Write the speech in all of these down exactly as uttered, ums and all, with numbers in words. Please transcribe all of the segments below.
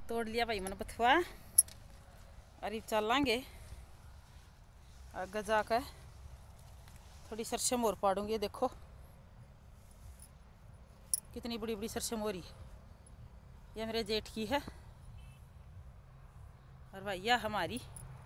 तोड़ लिया भाई मैंने बथुआ। अरे चलेंगे आगे जाकर थोड़ी सरसम और पाड़ूंगी। देखो कितनी बड़ी बड़ी सरसम हो रही है। ये मेरे जेठ की है और भैया हमारी।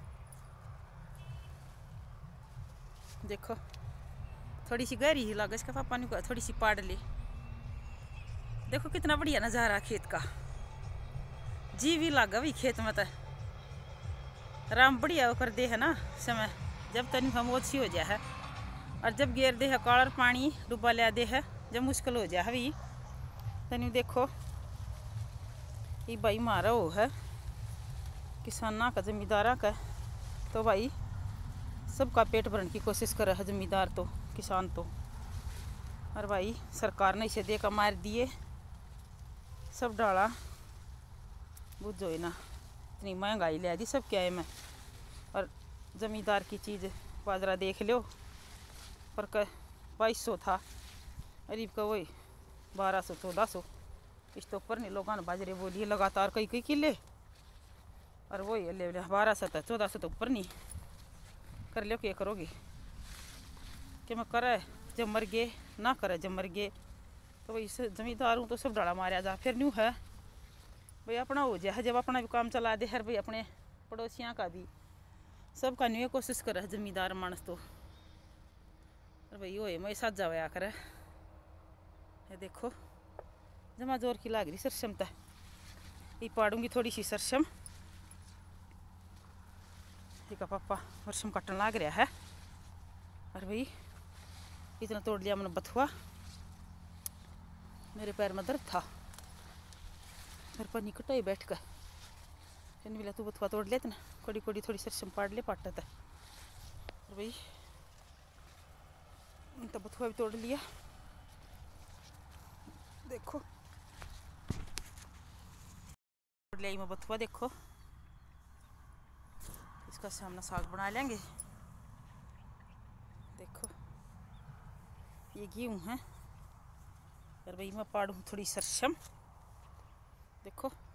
देखो थोड़ी सी गहरी ही लगे इसका पापा ने कहा थोड़ी सी पाड़ ले। देखो कितना बढ़िया नज़ारा खेत का। जी भी लगा भी खेत में तो राम बढ़िया वो कर दे है ना समय। जब तनी हम ओछी हो जाए है और जब गेर दे है कालर पानी डूबा लिया दे है जब मुश्किल हो जाए भी तनी। देखो ये भाई मारा वो है किसाना का जमींदारा का। तो भाई सबका पेट भरने की कोशिश करे है जमींदार तो किसान तो। और भाई सरकार ने इसे देकर मार दिए सब डाला बुझो ही ना। इतनी महंगाई ले दी सब क्या है मैं। और जमींदार की चीज़ बाजरा देख लो पर क बाईस सौ था गरीब का वही बारह सौ चौदह सौ। इस तो ऊपर नहीं लोगों ने बाजरे बोलिए लगातार कई कई किले और वही ले बारह सौ था चौदह सौ तो ऊपर नहीं कर लो। क्या करोगे कि मैं करे जब मर गए ना करे जब मर गए। तो वही जमींदार हूँ तो सब डाला मारा जा फिर न्यू है भाई अपना हो जाए। जब अपना भी काम चला दे हर भाई अपने पड़ोसियाँ का भी सब का न्यू कोशिश करे जमींदार मानस तो। और भाई वो मैं साथ जाया करे। ये देखो जमा जोर की लाग रही सरसम तो ये पाड़ूंगी थोड़ी सी सरसम। ठीक है पापा सरसम कटन लाग रहा है। और भाई इतना तोड़ लिया मैंने बथुआ। मेरे पैर में दर्द था मेरे पर नहीं कटाई बैठ कर फिर मिला तू बथुआ तोड़ लेते ना कोड़ी कोड़ी थोड़ी सरसम पाड़ ले पाटा था। और भाई तो बथुआ भी तोड़ लिया। देखो तोड़ लिया मैं बथुआ। देखो इसका सामना साग बना लेंगे। देखो ये गेहूँ है और भाई मैं पाड़ूँ थोड़ी सरसम। देखो